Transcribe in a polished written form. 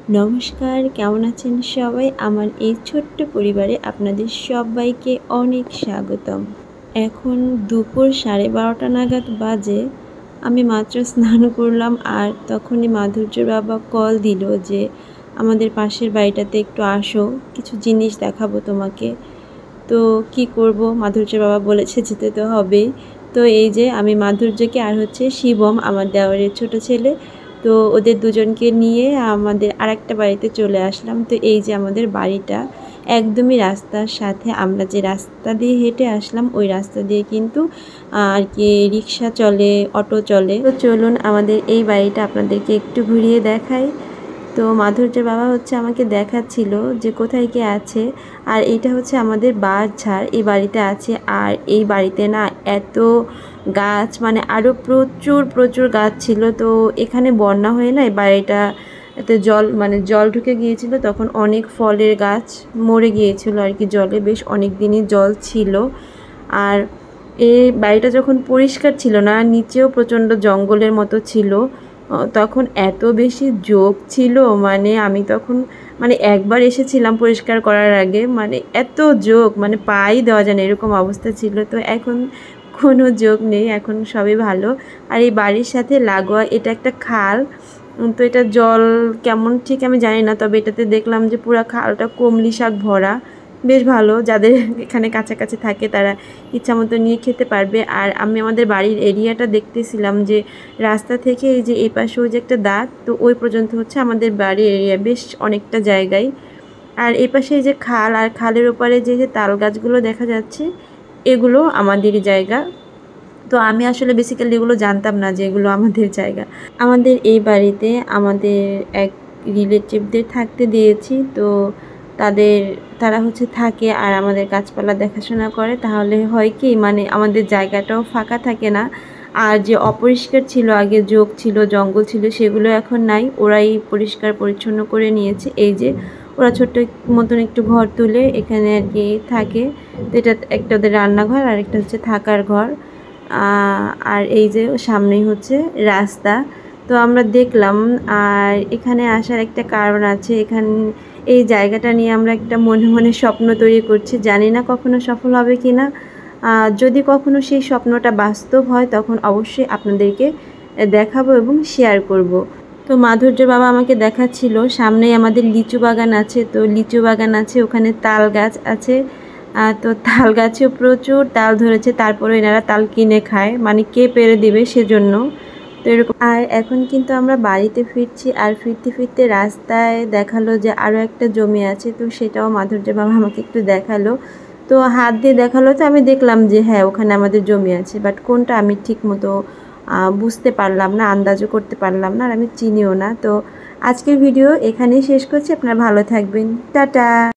নমস্কার, কেমন আছেন সবাই? আমার এই ছোট্ট পরিবারে আপনাদের সবাইকে অনেক স্বাগতম। এখন দুপুর 12:30 নাগাদ বাজে। আমি মাত্র স্নান করলাম আর তখনই মাধুর্যর বাবা কল দিল যে আমাদের পাশের বাড়িটাতে একটু আসো, কিছু জিনিস দেখাবো তোমাকে। তো কি করব, মাধুর্যর বাবা বলেছে যেতে তো হবেই। তো এই যে আমি মাধুর্যকে আর হচ্ছে শিবম আমার দেওরের ছোট ছেলে, তো ওদের দুজনকে নিয়ে আমাদের আরেকটা বাড়িতে চলে আসলাম। তো এই যে আমাদের বাড়িটা একদমই রাস্তার সাথে, আমরা যে রাস্তা দিয়ে হেঁটে আসলাম ওই রাস্তা দিয়ে কিন্তু আর কি রিক্সা চলে, অটো চলে। তো চলুন আমাদের এই বাড়িটা আপনাদেরকে একটু ঘুরিয়ে দেখাই। তো মাধুর্যের বাবা হচ্ছে আমাকে দেখাচ্ছিল যে কোথায় কে আছে। আর এইটা হচ্ছে আমাদের বাঁশঝাড় এই বাড়িতে আছে। আর এই বাড়িতে না এত গাছ, মানে আরও প্রচুর প্রচুর গাছ ছিল। তো এখানে বন্যা হয়ে না এই বাড়িটা এতে জল ঢুকে গিয়েছিল, তখন অনেক ফলের গাছ মরে গিয়েছিল আর কি, জলে বেশ অনেক দিনই জল ছিল। আর এই বাড়িটা যখন পরিষ্কার ছিল না, নিচেও প্রচণ্ড জঙ্গলের মতো ছিল, তখন এত বেশি জোক ছিল, মানে আমি তখন একবার এসেছিলাম পরিষ্কার করার আগে, মানে এত জোক, মানে পাই দেওয়া যায় না এরকম অবস্থা ছিল। তো এখন কোনো জোক নেই, এখন সবই ভালো। আর এই বাড়ির সাথে লাগোয়া এটা একটা খাল। তো এটা জল কেমন ঠিক আমি জানি না, তবে এটাতে দেখলাম যে পুরো খালটা কমলি শাক ভরা, বেশ ভালো। যাদের এখানে কাছাকাছি থাকে তারা ইচ্ছা মতো নিয়ে খেতে পারবে। আর আমি আমাদের বাড়ির এরিয়াটা দেখতেছিলাম যে রাস্তা থেকে এই যে এই পাশে ওই যে একটা দাঁত, তো ওই পর্যন্ত হচ্ছে আমাদের বাড়ির এরিয়া, বেশ অনেকটা জায়গায়। আর এই পাশে এই যে খাল, আর খালের ওপারে যে যে তাল গাছগুলো দেখা যাচ্ছে এগুলো আমাদেরই জায়গা। তো আমি আসলে বেসিক্যালি এগুলো জানতাম না যে এগুলো আমাদের জায়গা। আমাদের এই বাড়িতে আমাদের এক রিলেটিভদের থাকতে দিয়েছি, তো তারা হচ্ছে থাকে আর আমাদের গাছপালা দেখাশোনা করে। তাহলে হয় কি, মানে আমাদের জায়গাটাও ফাঁকা থাকে না। আর যে অপরিষ্কার ছিল আগে, জোক ছিল, জঙ্গল ছিল, সেগুলো এখন নাই, ওরাই পরিষ্কার পরিচ্ছন্ন করে নিয়েছে। এই যে ওরা ছোট্ট মতন একটু ঘর তুলে এখানে আর কি থাকে। তো এটা একটা ওদের রান্নাঘর আর একটা হচ্ছে থাকার ঘর। আর এই যে সামনেই হচ্ছে রাস্তা। তো আমরা দেখলাম, আর এখানে আসার একটা কারণ আছে। এই জায়গাটা নিয়ে আমরা একটা মনে মনে স্বপ্ন তৈরি করছি, জানি না কখনো সফল হবে কি না। যদি কখনো সেই স্বপ্নটা বাস্তব হয় তখন অবশ্যই আপনাদেরকে দেখাবো এবং শেয়ার করব। তো মাধুর্য বাবা আমাকে দেখাচ্ছিল সামনেই আমাদের লিচু বাগান আছে। তো লিচু বাগান আছে, ওখানে তাল গাছ আছে। তো তাল গাছেও প্রচুর তাল ধরেছে, তারপরে এনারা তাল কিনে খায়, মানে কে পেরে দিবে সেজন্য। তো এরকম। আর এখন কিন্তু আমরা বাড়িতে ফিরছি, আর ফিরতে ফিরতে রাস্তায় দেখালো যে আরও একটা জমি আছে। তো সেটাও মাধুর্য বাবা আমাকে একটু দেখালো, তো হাত দিয়ে দেখালো। তো আমি দেখলাম যে হ্যাঁ ওখানে আমাদের জমি আছে, বাট কোনটা আমি ঠিক মতো বুঝতে পারলাম না, আন্দাজও করতে পারলাম না, আর আমি চিনিও না। তো আজকের ভিডিও এখানেই শেষ করছি। আপনারা ভালো থাকবেন, টাটা।